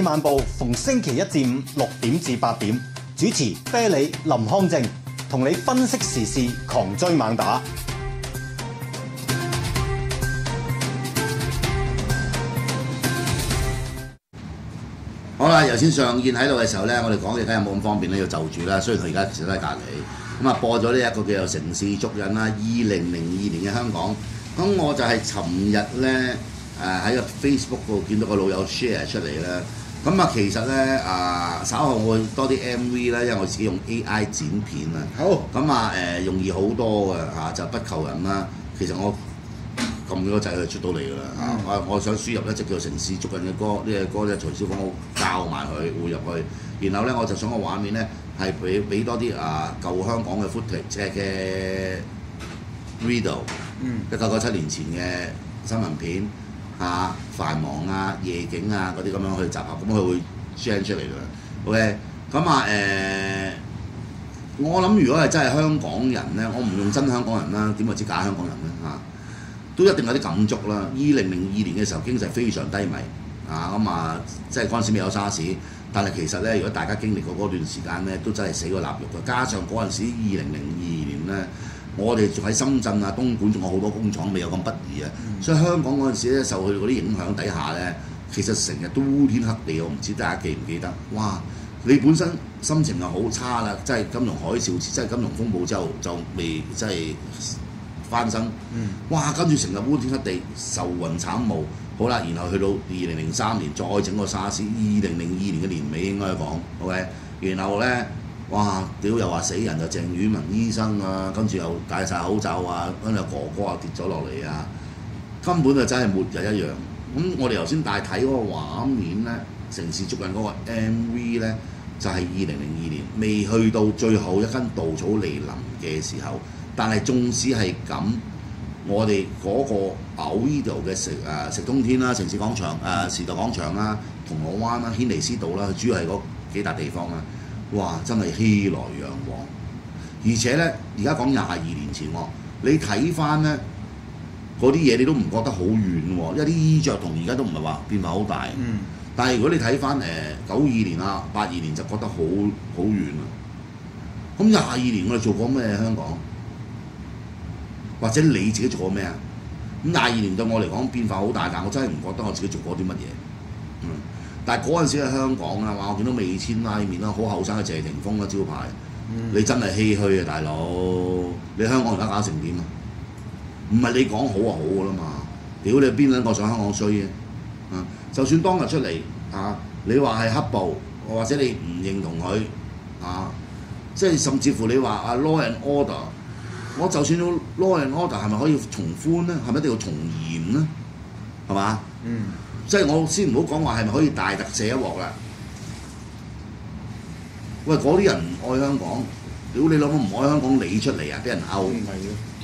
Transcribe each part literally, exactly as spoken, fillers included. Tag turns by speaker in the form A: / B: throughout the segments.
A: 漫步逢星期一至五六點至八點，主持啤梨林康正，同你分析時事，狂追猛打。
B: 好啦，頭先上燕喺度嘅時候咧，我哋講嘢梗係冇咁方便咧，要就住啦。雖然佢而家其實都喺隔離，咁啊播咗呢一個叫做城市足印啦，二零零二年嘅香港。咁我就係尋日咧誒喺個 Facebook 度見到個老友 share 出嚟啦。咁啊其實咧啊稍後我會多啲 M V 啦，因為我自己用 A I 剪片啊。好。咁啊誒容易好多嘅嚇，就不求人啦。其實我撳咗個掣佢出到嚟㗎啦嚇！我我想輸入一隻叫《城市足印》嘅歌，呢隻歌咧徐小鳳教埋佢會入去，然後咧我就想個畫面咧係俾俾多啲啊舊香港嘅 footage 即係嘅 video， 一九九七年前嘅新聞片嚇、啊、繁忙啊夜景啊嗰啲咁樣去集合，咁佢會 share 出嚟㗎啦。OK， 咁啊誒，我諗如果係真係香港人咧，我唔用真香港人啦，點會知假香港人咧嚇？啊都一定有啲感觸啦！二零零二年嘅時候經濟非常低迷啊，咁啊，即係嗰陣時未有沙士，但係其實咧，如果大家經歷過嗰段時間咧，都真係死過臘肉嘅。加上嗰陣時二零零二年咧，我哋仲喺深圳啊、東莞仲有好多工廠未有咁不易啊，嗯、所以香港嗰陣時咧受佢嗰啲影響底下咧，其實成日都烏天黑地，我唔知大家記唔記得？哇！你本身心情就好差啦，即係金融海嘯，即係金融風暴之後就未即係翻身，嗯、哇！跟住成日烏天黑地，愁雲慘霧。好啦，然後去到二零零三年再整個沙士，二零零二年嘅年尾應該講 ，OK。然後咧，哇！屌又話死人就鄭宇文醫生啊，跟住又戴晒口罩啊，跟住哥哥啊跌咗落嚟啊，根本就真係末日一樣。咁我哋頭先大睇嗰個畫面咧，城市足印嗰個 M V 咧，就係二零零二年未去到最後一根稻草嚟臨嘅時候。但係縱使係咁，我哋嗰個牛呢度嘅食誒食通天啦、城市廣場誒、呃、時代廣場啦、銅鑼灣啦、軒尼詩道啦，主要係嗰幾笪地方啦。哇！真係熙來攘往，而且咧，而家講廿二年前喎，你睇翻咧嗰啲嘢，你都唔覺得好遠喎，因為啲衣着同而家都唔係話變化好大。嗯。但係如果你睇翻誒九二年啊、八二年就覺得好好遠啊。咁廿二年我哋做過咩香港？或者你自己做過咩啊？咁廿二年對我嚟講變化好大，但我真係唔覺得我自己做過啲乜嘢。嗯，但係嗰陣時喺香港啊，話我見到味千拉麵啦，好後生嘅謝霆鋒嘅招牌，嗯、你真係唏噓啊，大佬！你香港而家搞成點啊？唔係你講好就好㗎啦嘛！屌你邊兩個上香港衰嘅？啊，就算當日出嚟啊，你話係黑暴，或者你唔認同佢啊，即係甚至乎你話啊 law and order。我就算要 law and order 係咪可以從寬咧？係咪一定要從嚴咧？係嘛？嗯。即係我先唔好講話係咪可以大特赦一鑊啦？喂，嗰啲人唔愛香港，屌你諗唔愛香港，你出嚟啊，俾人勾。唔係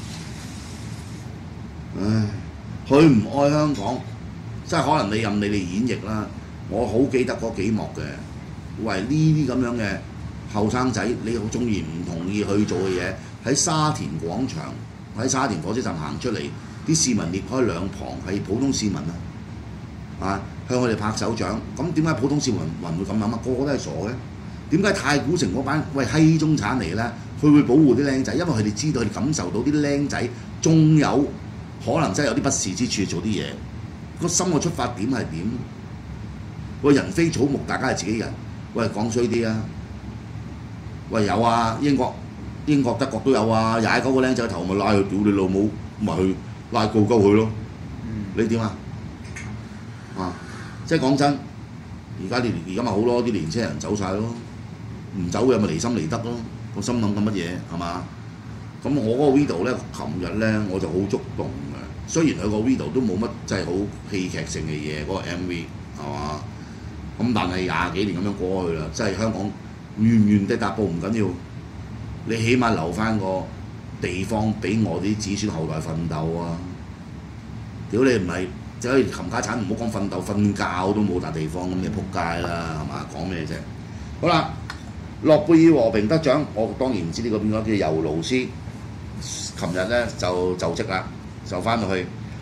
B: 嘅。唉，佢唔愛香港，即係可能你任你哋演繹啦。我好記得嗰幾幕嘅，喂呢啲咁樣嘅後生仔，你好中意唔同意去做嘅嘢。喺沙田廣場，喺沙田火車站行出嚟，啲市民列開兩旁係普通市民啊，啊向我哋拍手掌。咁點解普通市民會咁諗啊？個個都係傻嘅。點解太古城嗰班喂閪中產嚟咧？佢會保護啲僆仔，因為佢哋知道，佢哋感受到啲僆仔仲有可能真係有啲不是之處做啲嘢。個心嘅出發點係點？喂，人非草木，大家係自己人。喂，講衰啲啊！喂，有啊，英國。英國德國都有啊，踩嗰個僆仔頭咪拉佢，屌你老母，咪去拉告鳩佢咯。嗯、你點啊？啊，即係講真，而家啲而家咪好多啲年青人走晒咯，唔走嘅咪離心離德咯。個心諗緊乜嘢係嘛？咁我嗰個 video 咧，琴日咧我就好觸動嘅。雖然佢個 video 都冇乜真係好戲劇性嘅嘢，嗰、嗰個 M V 係嘛？咁但係廿幾年咁樣過去啦，即係香港原原地踏步唔緊要。你起碼留翻個地方俾我啲子孫後代奮鬥啊！屌你唔係，即係冚家產唔好講奮鬥，瞓覺都冇笪地方咁，你仆街啦，係嘛？講咩啫？好啦，諾貝爾和平得獎，我當然唔知呢個邊個叫尤勞斯，琴日咧就就職啦，就翻到去。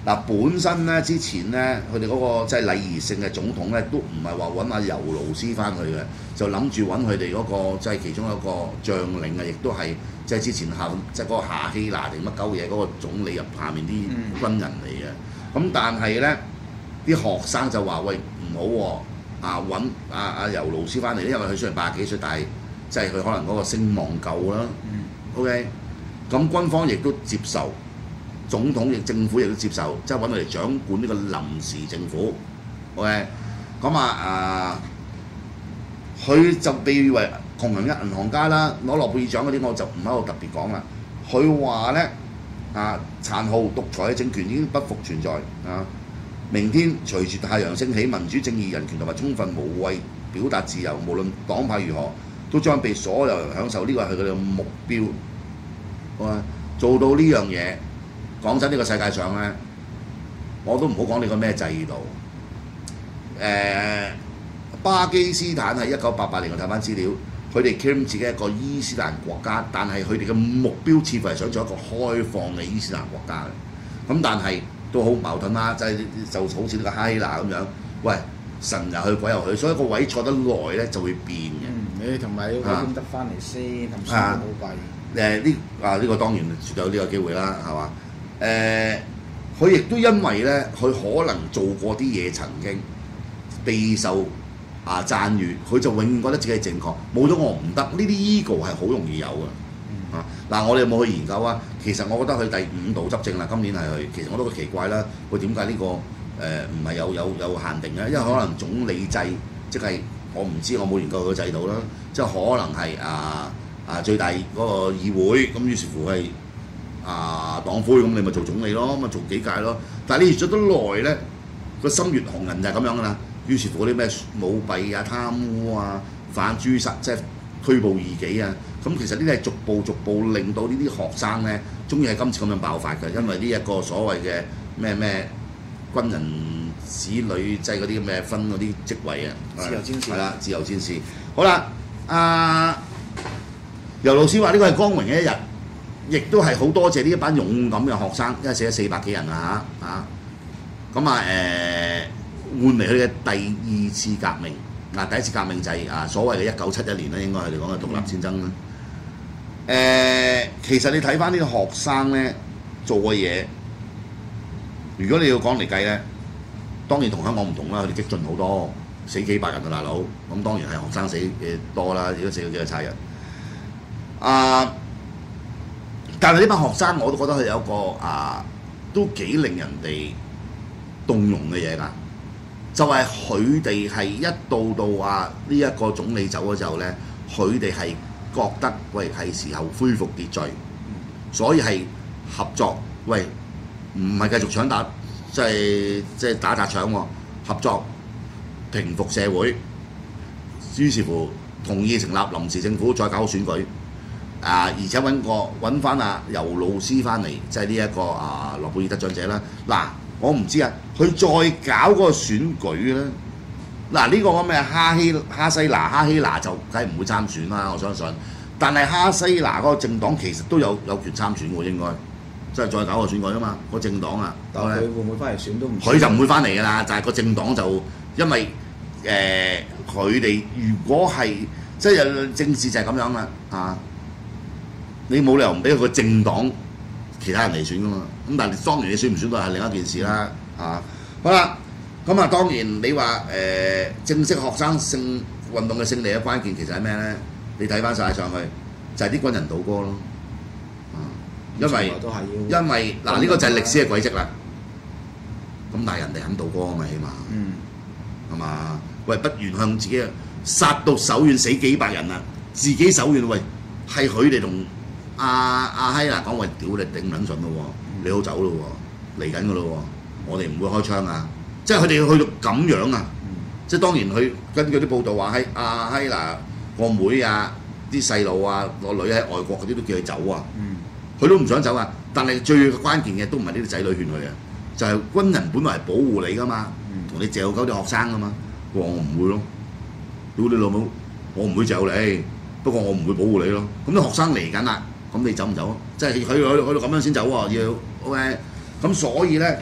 B: 嗱，本身咧之前咧，佢哋嗰個即係禮儀性嘅總統咧，都唔係話揾阿尤勞斯翻去嘅，就諗住揾佢哋嗰個即係其中一個將領啊，亦都係即係之前夏即係嗰個夏希拿定乜鳩嘢嗰個總理入下面啲軍人嚟嘅。咁但係咧，啲學生就話：喂，唔好喎、啊，啊揾阿阿尤勞斯翻嚟，因為佢雖然八十幾歲，但係即係佢可能嗰個聲望夠啦。嗯、OK，咁軍方亦都接受。總統亦政府亦都接受，即係揾佢嚟掌管呢個臨時政府。OK，咁啊啊，佢就被譽為窮人嘅銀行家啦，攞諾貝爾獎嗰啲我就唔喺度特別講啦。佢話咧啊，殘酷獨裁嘅政權已經不復存在啊！明天隨住太陽升起，民主、正義、人權同埋充分無畏表達自由，無論黨派如何，都將被所有人享受。呢個係佢哋嘅目標。啊，做到呢樣嘢。講真，呢、這個世界上咧，我都唔好講你個咩制度。誒、呃，巴基斯坦係一九八八年我睇翻資料，佢哋 claim 自己係一個伊斯蘭國家，但係佢哋嘅目標似乎係想做一個開放嘅伊斯蘭國家嘅。咁但係都好矛盾啦，就係、是、就好似呢個哈希拿咁樣，喂，神又去鬼又去，所以個位坐得耐咧就會變嘅。
C: 嗯，你同埋要揾得翻嚟先，同先好貴。
B: 誒呢啊呢、這個當然絕對有呢個機會啦，係嘛？誒，佢、呃、亦都因為咧，佢可能做過啲嘢曾經備受啊讚譽，佢就永遠覺得自己係正確，冇咗我唔得。呢啲 ego 係好容易有嘅。嗯、啊，嗱，我哋有冇去研究啊？其實我覺得佢第五度執政啦，今年係佢。其實我都奇怪啦，佢點解呢個誒唔係有有有限定咧？因為可能總理制，即係我唔知，我冇研究佢個制度啦。即係可能係啊啊最大嗰個議會，咁於是乎係。啊黨魁咁你咪做總理咯，咪做幾屆咯。但係你越做得耐咧，個心越紅，人就係咁樣噶啦。於是乎嗰啲咩舞弊啊、貪污啊、反誅殺即係拘捕異己啊，咁其實呢啲係逐步逐步令到呢啲學生咧，終於係今次咁樣爆發嘅，因為呢一個所謂嘅咩咩軍人子女即係嗰啲咩分嗰啲職位啊，
C: 自由戰士
B: 係啦，自由戰士。好啦，啊尤老師話呢個係光榮嘅一日。亦都係好多謝呢一班勇敢嘅學生，因為死咗四百幾人啊嚇啊！咁啊誒換嚟佢嘅第二次革命。嗱、啊、第一次革命就係啊所謂嘅一九七一年啦，應該佢哋講嘅獨立戰爭啦。誒、呃、其實你睇翻呢個學生咧做嘅嘢，如果你要講嚟計咧，當然同香港唔同啦，佢哋激進好多，死幾百人啊大佬。咁當然係學生死嘅多啦，如果死咗幾個差人啊！但係呢班學生我都覺得佢有一個啊，都幾令人哋動容嘅嘢㗎，就係佢哋係一到到啊呢一個總理走咗之後咧，佢哋係覺得喂係時候恢復秩序，所以係合作，喂唔係繼續搶打，即係即係打砸搶喎，合作平復社會，於是乎同意成立臨時政府，再搞選舉。啊！而且揾個揾翻阿尤老師翻嚟，即係呢一個啊諾貝爾得獎者啦。嗱、啊，我唔知啊，佢再搞嗰個選舉咧，嗱、啊、呢、呢個咩哈希哈西拿哈希拿就梗係唔會參選啦，我相信。但係哈西拿嗰個政黨其實都有有權參選喎，應該即係再搞個選舉啊嘛，個政黨啊。
C: 但係佢會唔會翻嚟選都唔？
B: 佢就唔會翻嚟㗎啦，就係、是、個政黨就因為誒佢哋如果係即係有政治就係咁樣啦啊！你冇理由唔俾個政黨其他人嚟選噶嘛？咁但係當然你選唔選都係另一件事啦。啊，好啦，咁啊當然你話誒、呃、正式學生勝運動嘅勝利嘅關鍵其實係咩咧？你睇翻晒上去就係、是、啲軍人倒戈咯。啊，因為因為嗱呢、這個就係歷史嘅軌跡啦。咁但係人哋肯倒戈啊嘛，起碼嗯係嘛？喂，不願向自己殺到手軟死幾百人啊！自己手軟喂，係佢哋同。阿阿希拿講：喂，屌你頂撚順咯喎，你好走咯喎，嚟緊噶咯喎，我哋唔會開槍啊！即係佢哋去到咁樣啊！嗯、即係當然佢根據啲報道話喺阿希拿個妹啊、啲細路啊、個女喺外國嗰啲都叫佢走啊，佢、嗯、都唔想走啊！但係最關鍵嘅都唔係呢啲仔女勸佢啊，就係、是、軍人本來係保護你噶嘛，同、嗯、你嚼鳩啲學生噶嘛，佢話我唔會咯，屌你老母，我唔會嚼你，不過我唔會保護你咯。咁啲學生嚟緊啦。咁你走唔走啊？即係佢去去到咁樣先走喎，要 OK。咁所以咧，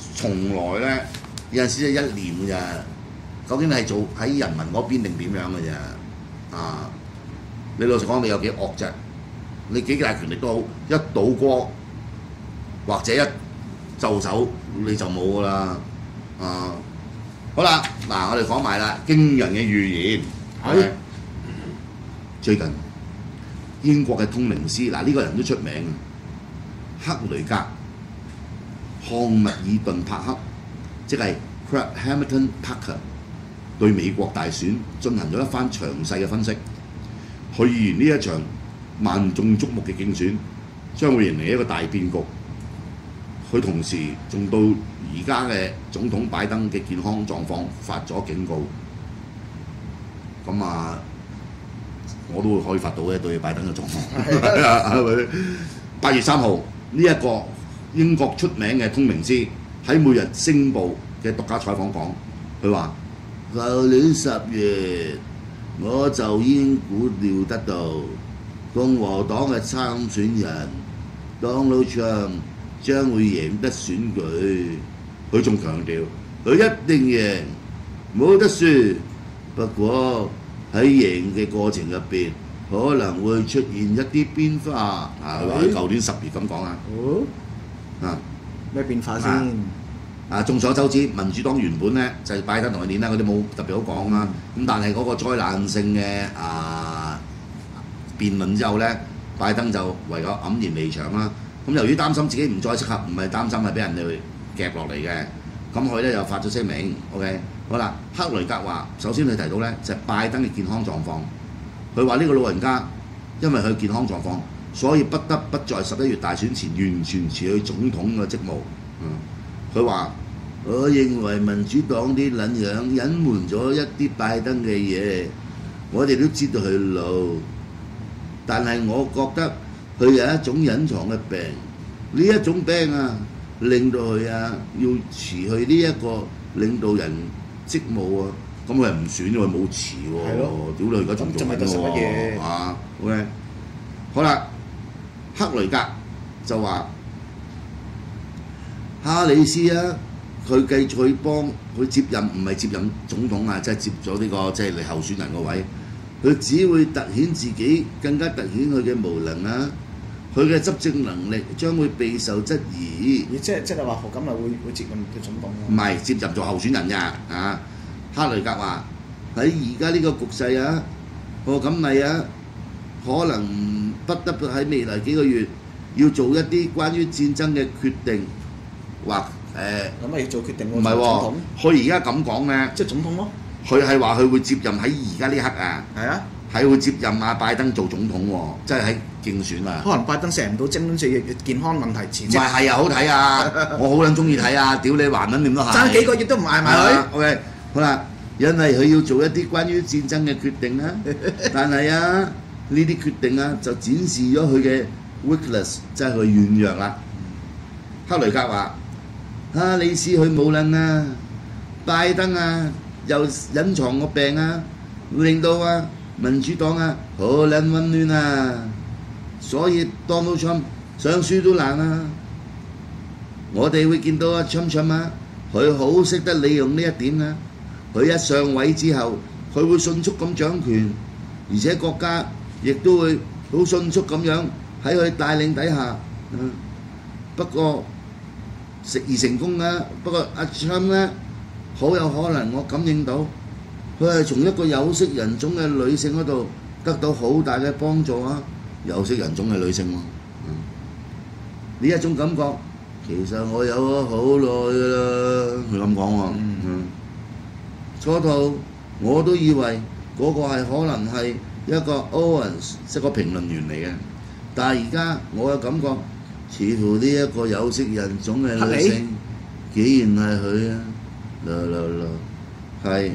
B: 從來咧有陣時係一念㗎咋，究竟你係做喺人民嗰邊定點樣嘅啫？啊！你老實講，你有幾惡啫？你幾大權力都好，一倒戈或者一就手你就冇㗎啦。啊！好啦，嗱，我哋講埋啦，驚人嘅預言係最近英國嘅通靈師，嗱呢、這個人都出名，克雷格漢密爾頓帕克，即係 Hamilton Parker， 對美國大選進行咗一番詳細嘅分析。佢預言呢一場萬眾矚目嘅競選將會迎嚟一個大變局。佢同時仲到而家嘅總統拜登嘅健康狀況發咗警告。咁啊，我都會可以發到嘅對拜登嘅狀況。八月三號呢一個英國出名嘅通靈師喺每日星報嘅獨家採訪講，佢話：舊年十月我就已經估料得到共和黨嘅參選人 Donald Trump將會贏得選舉。佢仲強調，佢一定贏，冇得輸。不過喺贏嘅過程入邊，可能會出現一啲變化。啊，佢話佢舊年十月咁講啊。
C: 哦。
B: 啊。
C: 咩變化先？
B: 啊，眾所周知，民主黨原本咧就係、拜登同佢練啦，嗰啲冇特別好講啦。咁但係嗰個災難性嘅啊辯論之後咧，拜登就唯有黯然離場啦。咁由於擔心自己唔再適合，唔係擔心係俾人哋夾落嚟嘅，咁佢咧又發咗聲明 ，OK， 好啦，克雷格話，首先佢提到咧就係、拜登嘅健康狀況，佢話呢個老人家因為佢健康狀況，所以不得不在十一月大選前完全辭去總統嘅職務。嗯，佢話：我認為民主黨啲撚樣隱瞞咗一啲拜登嘅嘢，我哋都知道佢老，但係我覺得佢有一種隱藏嘅病，呢一種病啊，令到佢啊要辭去呢一個領導人職務啊，咁佢係唔選佢冇辭喎，係咯，屌你而家仲做緊喎，啊 ，OK， 好啦，克雷格就話哈里斯啊，佢繼續去幫佢接任，唔係接任總統啊，即係接咗呢、這個即係你候選人個位，佢只會突顯自己，更加突顯佢嘅無能啊！佢嘅執政能力將會備受質疑。
C: 即係即係話何錦麗會會接任嘅總統啊？
B: 唔係接任做候選人㗎啊！克雷格話喺而家呢個局勢啊，何錦麗啊，可能不得不喺未來幾個月要做一啲關於戰爭嘅決定，或誒
C: 咁咪要做決定喎？
B: 唔係喎，佢而家咁講咧，
C: 即係總統咯。
B: 佢係話佢會接任喺而家呢刻啊，係啊，係會接任阿拜登做總統喎，即係喺競選啊。
C: 可能拜登成唔到精緻嘅健康問題辭職。
B: 唔係係啊，好睇啊！我好撚中意睇啊！屌你還撚點都係。
C: 爭幾個月都唔捱埋佢。
B: OK， 好啦，因為佢要做一啲關於戰爭嘅決定啊，但係啊呢啲決定啊就展示咗佢嘅 weakness， 即係佢軟弱啦。克雷格話：哈里斯佢冇撚啊，拜登啊又隱藏個病啊，令到啊民主黨啊好撚混亂啊，所以 Donald Trump 想輸都難啊。我哋會見到啊 Trump Trump 啊，佢好識得利用呢一點啊。佢一上位之後，佢會迅速咁掌權，而且國家亦都會好迅速咁樣喺佢帶領底下。嗯，不過食而成功啊！不過阿 Trump 咧，好有可能我感應到，佢係從一個有色人種嘅女性嗰度得到好大嘅幫助啊！有色人種嘅女性喎，嗯，呢一種感覺其實我有咗好耐㗎啦。佢咁講喎，嗯，初頭我都以為嗰個係可能係一個 Owens 即係個評論員嚟嘅，但係而家我嘅感覺。似乎呢一個有色人種嘅女性，竟然係佢啊！啦啦啦，係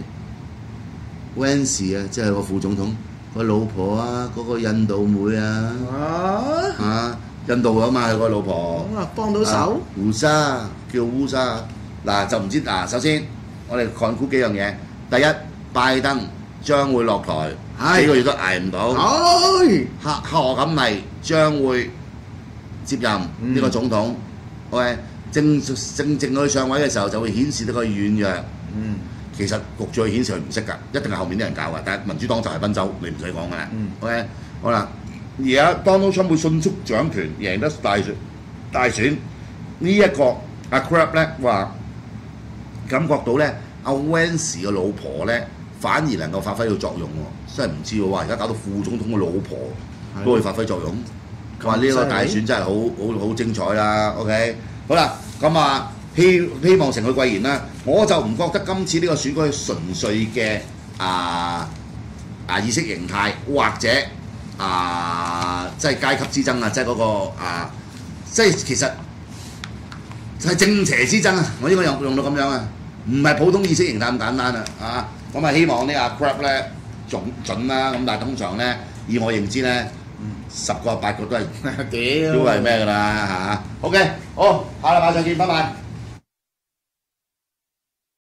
B: Vance 啊，即係個副總統個老婆啊，嗰、嗰個印度妹啊，啊，啊印度啊嘛，佢個老婆。咁啊，幫到手。烏沙叫烏沙，嗱就唔知嗱，首先我哋概估幾樣嘢，第一，拜登將會落台，幾個月都捱唔到。係。賀賀錦麗將會接任呢個總統，OK？ 正正正佢上位嘅時候就會顯示到佢軟弱。
C: 嗯，
B: 其實焗住佢顯示佢唔識㗎，一定係後面啲人搞㗎。但係民主黨就係賓州，你唔使講㗎啦。
C: 嗯
B: OK， 好啦，而家 Donald Trump 會迅速掌權，贏得大選大選呢一個阿 Crab 咧話感覺到咧阿 Vance 嘅老婆咧反而能夠發揮到作用喎，真係唔知喎！哇，而家搞到副總統嘅老婆都可以發揮作用，話呢個大選真係好好好精彩啦。OK， 好啦，咁啊希希望成佢貴言啦。我就唔覺得今次呢個選舉係純粹嘅啊啊意識形態或者啊即係階級之爭啊，即係嗰個啊即係其實係正邪之爭啊！我應該用用到咁樣啊，唔係普通意識形態咁簡單啊！啊，咁啊希望呢阿 Crab 咧準準啦，咁但係通常咧以我認知咧，十個八個都係
C: 屌
B: 都係咩㗎啦嚇。OK，好，下禮拜再見，拜拜。